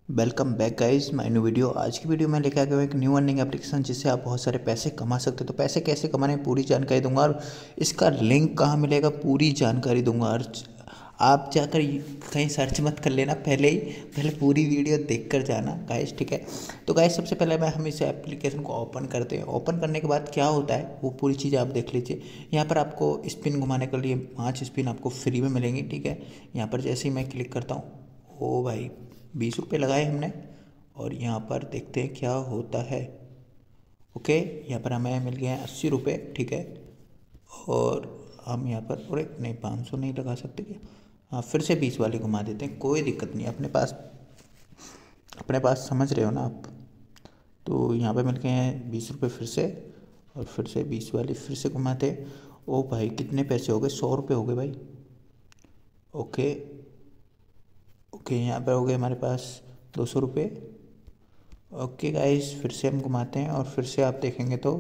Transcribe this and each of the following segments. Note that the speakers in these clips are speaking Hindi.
Welcome back guys my new video. आज की वीडियो में लेकर आ गया हूं एक न्यू अर्निंग एप्लीकेशन जिससे आप बहुत सारे पैसे कमा सकते हो। तो पैसे कैसे कमाने पूरी जानकारी दूंगा और इसका लिंक कहां मिलेगा पूरी जानकारी दूंगा। और आप जाकर कहीं सर्च मत कर लेना, पहले पूरी वीडियो देख कर जाना गाइस, ठीक है। तो गाइस सबसे पहले हम इस एप्लीकेशन को ओपन करते हैं। ओपन करने के बाद क्या होता है वो पूरी चीज़ आप देख लीजिए। यहाँ पर आपको स्पिन घुमाने के लिए 5 स्पिन आपको फ्री में मिलेंगी, ठीक है। यहाँ पर जैसे ही मैं क्लिक करता हूँ, ओ भाई 20 रुपये लगाए हमने और यहाँ पर देखते हैं क्या होता है। ओके, यहाँ पर हमें मिल गए हैं 80 रुपये, ठीक है। और हम यहाँ पर अरे नहीं 500 नहीं लगा सकते क्या? हाँ, फिर से 20 वाली घुमा देते हैं, कोई दिक्कत नहीं। अपने पास समझ रहे हो ना आप। तो यहाँ पे मिल गए हैं 20 रुपये फिर से, और फिर से 20 वाली फिर से घुमाते। ओ भाई कितने पैसे हो गए? 100 रुपये हो गए भाई। ओके ओके, यहाँ पर हो गए हमारे पास 200 रुपये। ओके गाइस, फिर से हम घुमाते हैं और फिर से आप देखेंगे तो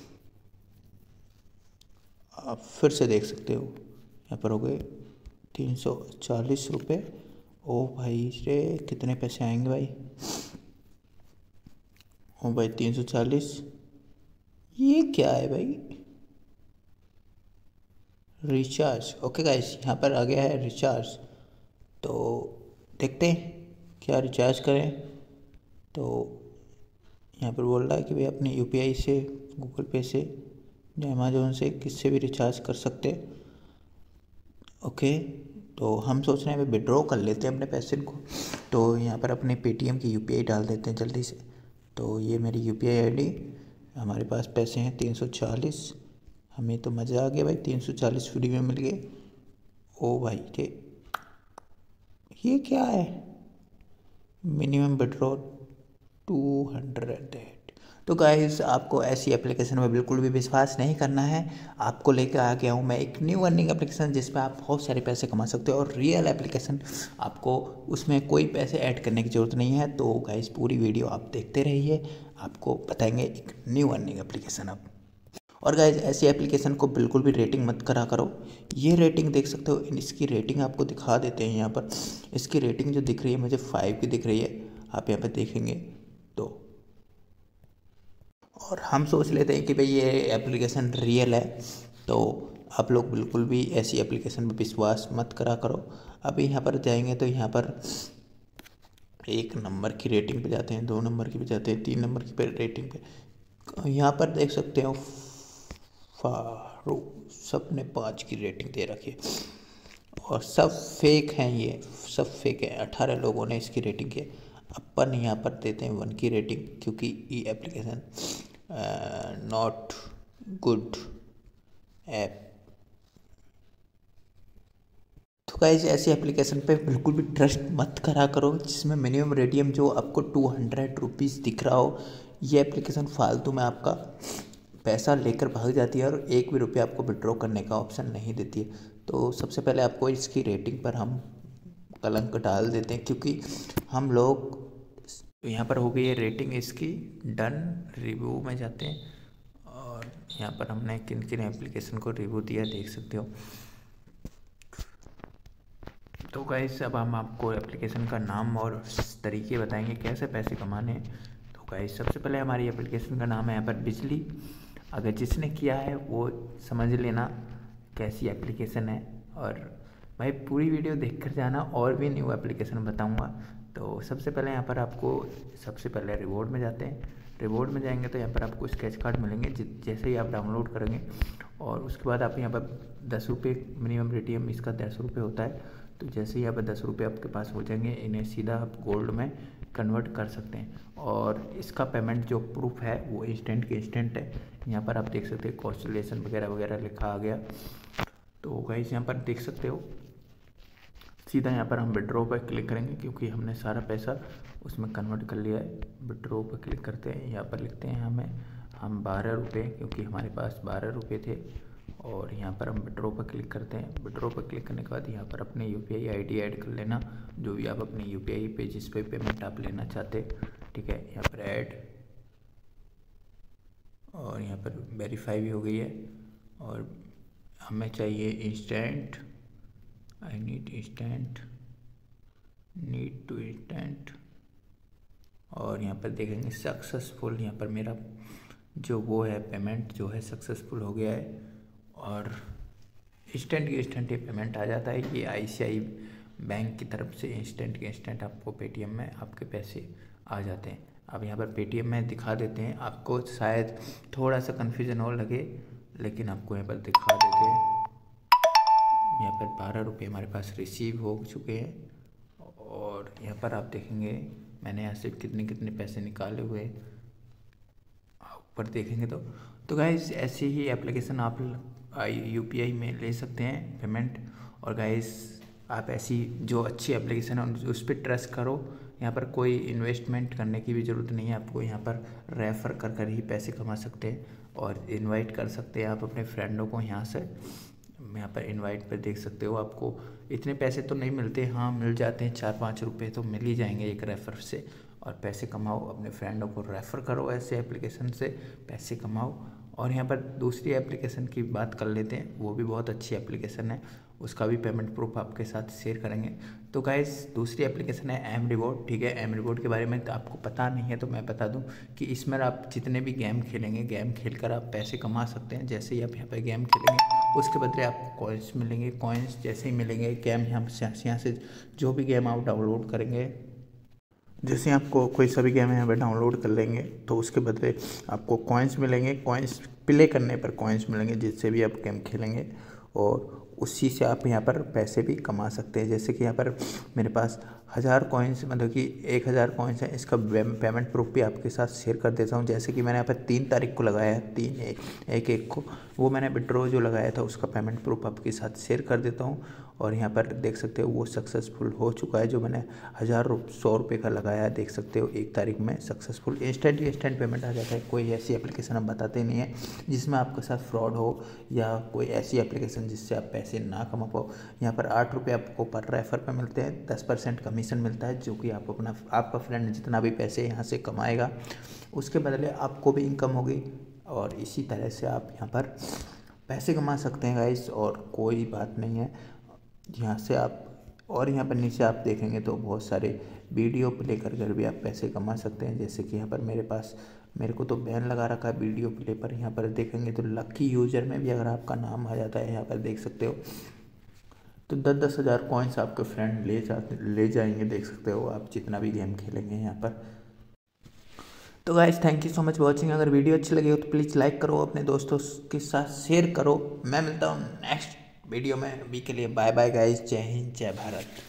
आप फिर से देख सकते हो यहाँ पर हो गए 340 रुपये। ओ भाई रे, कितने पैसे आएंगे भाई? ओ भाई 340, ये क्या है भाई? रिचार्ज। ओके गाइस, यहाँ पर आ गया है रिचार्ज। तो देखते हैं क्या रिचार्ज करें। तो यहाँ पर बोल रहा है कि भाई अपने यूपीआई से, गूगल पे से या अमेजोन से किससे भी रिचार्ज कर सकते। ओके, तो हम सोच रहे हैं भाई विड्रॉ कर लेते हैं अपने पैसे को। तो यहाँ पर अपने पेटीएम की यूपीआई डाल देते हैं जल्दी से। तो ये मेरी यूपीआई आईडी, हमारे पास पैसे हैं 340। हमें तो मज़ा आ गया भाई, 340 फ्री में मिल गए। ओ भाई ये क्या है? Minimum withdraw 200। तो गाइस आपको ऐसी एप्लीकेशन में बिल्कुल भी विश्वास नहीं करना है। आपको लेकर आ गया हूँ मैं एक न्यू अर्निंग एप्लीकेशन जिसमें आप बहुत सारे पैसे कमा सकते हो और रियल एप्लीकेशन। आपको उसमें कोई पैसे ऐड करने की ज़रूरत नहीं है। तो गाइस पूरी वीडियो आप देखते रहिए, आपको बताएंगे एक न्यू अर्निंग एप्लीकेशन आप। और गाइज ऐसी एप्लीकेशन को बिल्कुल भी रेटिंग मत करा करो। ये रेटिंग देख सकते हो, इसकी रेटिंग आपको दिखा देते हैं यहाँ पर। इसकी रेटिंग जो दिख रही है मुझे 5 की दिख रही है, आप यहाँ पर देखेंगे तो। और हम सोच लेते हैं कि भाई ये एप्लीकेशन रियल है। तो आप लोग बिल्कुल भी ऐसी एप्लीकेशन पर विश्वास मत करा करो। अभी यहाँ पर जाएंगे तो यहाँ पर 1 नंबर की रेटिंग पे जाते हैं, 2 नंबर की पे जाते हैं, 3 नंबर की पे रेटिंग पे। यहाँ पर देख सकते हो फारूक, सब ने 5 की रेटिंग दे रखी है और सब फेक हैं। ये सब फेक है, 18 लोगों ने इसकी रेटिंग की। अपन यहाँ पर देते हैं 1 की रेटिंग क्योंकि ये एप्लीकेशन नॉट गुड ऐप। तो गाइज ऐसी एप्लीकेशन पे बिल्कुल भी ट्रस्ट मत करा करो जिसमें मिनिमम रेडियम जो आपको 200 रुपीज़ दिख रहा हो। ये एप्लीकेशन फालतू में आपका पैसा लेकर भाग जाती है और एक भी रुपया आपको विड्रॉ करने का ऑप्शन नहीं देती है। तो सबसे पहले आपको इसकी रेटिंग पर हम कलंक डाल देते हैं क्योंकि हम लोग। तो यहाँ पर हो गई है रेटिंग इसकी डन। रिव्यू में जाते हैं और यहाँ पर हमने किन किन एप्लीकेशन को रिव्यू दिया देख सकते हो। तो गाइस अब हम आपको एप्लीकेशन का नाम और तरीके बताएंगे कैसे पैसे कमाने हैं। तो गाइस सबसे पहले हमारी एप्लीकेशन का नाम है यहाँ पर बिजली। अगर जिसने किया है वो समझ लेना कैसी एप्लीकेशन है। और भाई पूरी वीडियो देख कर जाना, और भी न्यू एप्लीकेशन बताऊँगा। तो सबसे पहले यहाँ पर आपको सबसे पहले रिवॉर्ड में जाते हैं। रिवॉर्ड में जाएंगे तो यहाँ पर आपको स्केच कार्ड मिलेंगे जैसे ही आप डाउनलोड करेंगे। और उसके बाद आप यहाँ पर 10 रुपये मिनिमम रेटियम इसका 10 रुपये होता है। तो जैसे ही यहाँ पर 10 रुपये आपके पास हो जाएंगे, इन्हें सीधा आप गोल्ड में कन्वर्ट कर सकते हैं। और इसका पेमेंट जो प्रूफ है वो इंस्टेंट के इंस्टेंट है। यहाँ पर आप देख सकते हैं कॉन्स्टलेशन वगैरह वगैरह लिखा आ गया। तो गाइस यहाँ पर देख सकते हो, सीधा यहाँ पर हम विड्रॉ पर क्लिक करेंगे क्योंकि हमने सारा पैसा उसमें कन्वर्ट कर लिया है। विड्रॉ पर क्लिक करते हैं, यहाँ पर लिखते हैं हम 12 रुपये क्योंकि हमारे पास 12 रुपये थे। और यहाँ पर हम विड्रॉ पर क्लिक करते हैं। विड्रॉ पर क्लिक करने के बाद यहाँ पर अपने यूपीआई आईडी ऐड कर लेना, जो भी आप अपने यूपीआई पे जिस पे पेमेंट आप लेना चाहते, ठीक है। यहाँ पर ऐड, और यहाँ पर वेरीफाई भी हो गई है। और हमें चाहिए instant, I need instant, need to instant. और यहाँ पर देखेंगे सक्सेसफुल, यहाँ पर मेरा जो वो है पेमेंट जो है सक्सेसफुल हो गया है और इंस्टेंट ये पेमेंट आ जाता है। ये ICICI बैंक की तरफ से इंस्टेंट आपको पेटीएम में आपके पैसे आ जाते हैं। अब यहाँ पर पेटीएम में दिखा देते हैं, आपको शायद थोड़ा सा कन्फ्यूज़न और लगे लेकिन आपको यहाँ पर दिखा देते हैं। यहाँ पर 12 रुपये हमारे पास रिसीव हो चुके हैं और यहाँ पर आप देखेंगे मैंने यहाँ से कितने पैसे निकाले हुए ऊपर देखेंगे तो गाइस ऐसे ही एप्लीकेशन आप UPI में ले सकते हैं पेमेंट। और गाइस आप ऐसी जो अच्छी एप्लीकेशन है उस पर ट्रस्ट करो। यहाँ पर कोई इन्वेस्टमेंट करने की भी ज़रूरत नहीं है आपको, यहाँ पर रेफ़र कर ही पैसे कमा सकते हैं और इनवाइट कर सकते हैं आप अपने फ्रेंडों को। यहाँ से यहाँ पर इनवाइट पर देख सकते हो, आपको इतने पैसे तो नहीं मिलते, हाँ मिल जाते हैं 4-5 रुपये तो मिल ही जाएंगे एक रेफ़र से। और पैसे कमाओ, अपने फ्रेंडों को रेफ़र करो, ऐसे एप्लीकेशन से पैसे कमाओ। और यहाँ पर दूसरी एप्लीकेशन की बात कर लेते हैं, वो भी बहुत अच्छी एप्लीकेशन है, उसका भी पेमेंट प्रूफ आपके साथ शेयर करेंगे। तो गाइस दूसरी एप्लीकेशन है एम रिवॉर्ड। ठीक है, एम रिवॉर्ड के बारे में तो आपको पता नहीं है तो मैं बता दूं कि इसमें आप जितने भी गेम खेलेंगे, गेम खेलकर आप पैसे कमा सकते हैं। जैसे ही आप यहाँ पर गेम खेलेंगे उसके बदले आपको कॉइन्स मिलेंगे। कॉइन्स जैसे ही मिलेंगे, गेम यहाँ से जो भी गेम आप डाउनलोड करेंगे, जैसे आपको कोई सा भी गेम यहाँ पर डाउनलोड कर लेंगे तो उसके बदले आपको कॉइन्स मिलेंगे। कॉइन्स प्ले करने पर कॉइन्स मिलेंगे जिससे भी आप गेम खेलेंगे और उसी से आप यहाँ पर पैसे भी कमा सकते हैं। जैसे कि यहाँ पर मेरे पास 1000 कॉइन्स मतलब कि 1000 कॉइन्स है, इसका पेमेंट प्रूफ भी आपके साथ शेयर कर देता हूँ। जैसे कि मैंने यहाँ पर 3 तारीख को लगाया है, 3/1 को वो मैंने विड्रॉ जो लगाया था उसका पेमेंट प्रूफ आपके साथ शेयर कर देता हूँ। और यहाँ पर देख सकते हो वो सक्सेसफुल हो चुका है, जो मैंने 100 रुपये का लगाया है, देख सकते हो 1 तारीख में सक्सेसफुल इंस्टेंट पेमेंट आ जाता है। कोई ऐसी एप्लीकेशन हम बताते नहीं है जिसमें आपके साथ फ्रॉड हो या कोई ऐसी एप्लीकेशन जिससे आप पैसे ना कमा पाओ। यहाँ पर 8 रुपये आपको पर रेफर पे मिलते हैं, 10% कमीशन मिलता है, जो कि आप आपका फ्रेंड जितना भी पैसे यहाँ से कमाएगा उसके बदले आपको भी इनकम होगी और इसी तरह से आप यहाँ पर पैसे कमा सकते हैं गाइस। और कोई बात नहीं है यहाँ से आप, और यहाँ पर नीचे आप देखेंगे तो बहुत सारे वीडियो प्ले कर भी आप पैसे कमा सकते हैं। जैसे कि यहाँ पर मेरे को तो बैन लगा रखा है वीडियो प्ले पर। यहाँ पर देखेंगे तो लकी यूजर में भी अगर आपका नाम आ जाता है, यहाँ पर देख सकते हो तो 10-10 हज़ार कॉइन्स आपके फ्रेंड ले जाएंगे, देख सकते हो आप जितना भी गेम खेलेंगे यहाँ पर। तो guys thank you so much watching. अगर वीडियो अच्छी लगी हो तो प्लीज़ लाइक करो, अपने दोस्तों के साथ शेयर करो। मैं मिलता हूँ नेक्स्ट वीडियो में, अभी के लिए बाय बाय गाइस, जय हिंद जय भारत।